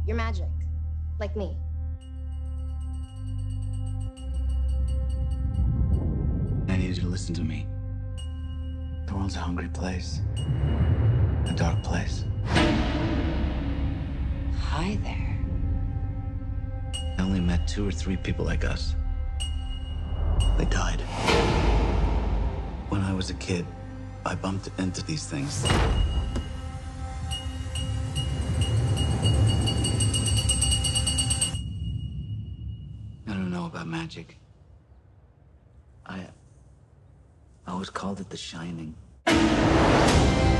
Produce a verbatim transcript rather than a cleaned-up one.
You're magic. Like me. I need you to listen to me. The world's a hungry place. A dark place. Hi there. I only met two or three people like us. They died. When I was a kid, I bumped into these things. I don't know about magic. I... I always called it the shining.